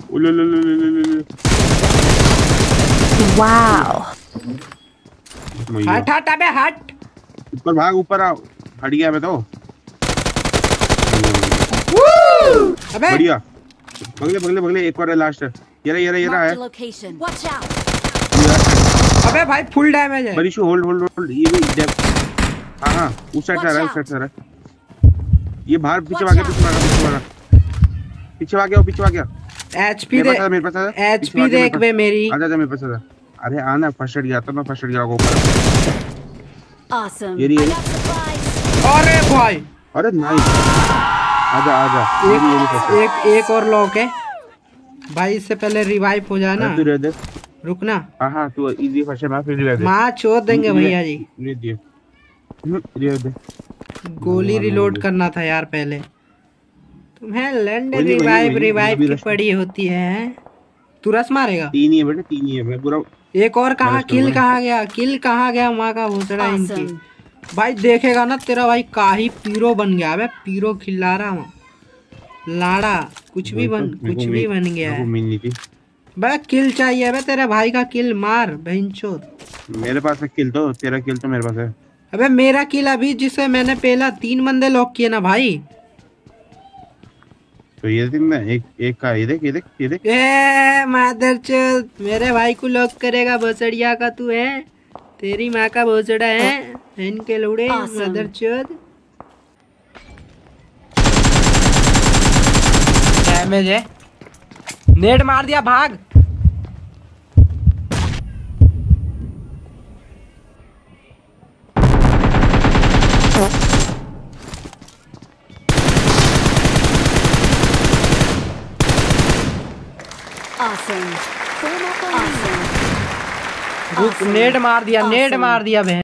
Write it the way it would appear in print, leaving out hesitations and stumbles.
Wow. हट हट अबे हट। ऊपर भाग, ऊपर आओ। हट गया मैं तो। अबे बढ़िया। बगले बगले बगले एक और है, लास्ट है। ये रहा है। अबे भाई फुल डैमेज है। बरिशु होल्ड होल्ड होल्ड। ये भी डेप। हाँ उस साइड से आ रहा है, उस साइड से आ रहा है। ये बाहर पीछे भाग गया, पीछे भाग गया। एचपी मेरे दे, पास आ, मेरे पास आ। एचपी देख बे मेरी। आजा मेरे पास आजा। अरे आना, फर्स्ट एड गया था मैं, फर्स्ट एड गया ऊपर। Awesome. ये अरे भाई, अरे नाइस। आजा एक और लॉक है भाई। इससे पहले रिवाइव हो जाना। तू रह दे, रुकना। हाँ तू इजी फर्स्ट एड, मैं फिर रिवाइव दे। माँ छोड़ देंगे भैया जी। रिवाइव दे। गोली रिलोड करना था यार पहले। तुम्हें लैंड रिवाइव की पड़ी होती है। तू रस मारेगा। तीन ही है बेटा, तीन ही है। मैं पूरा एक और कहाँ, किल कहाँ गया माँ का भूसड़ा इनकी। भाई देखेगा ना तेरा भाई काही पीरो बन गया। अबे पीरो खिला रहा हूँ, लाड़ा कुछ भी बन गया है। बे किल चाहिए। अबे तेरे भाई का किल मार बहनचोद। मेरे पास है किल, तो तेरा किल तो मेरे पास है। अबे मेरा किल अभी, जिससे मैंने पहला 3 बंदे लॉक किए ना भाई। तो ये देख ना, एक का ये देख। ए मादरचोद, मेरे भाई को लॉक करेगा भोसड़िया का तू है। तेरी माँ का भोसड़ा है इनके लौड़े। मादरचोद डैमेज है। नेट मार दिया, भाग। Awesome. नेट मार दिया बहन।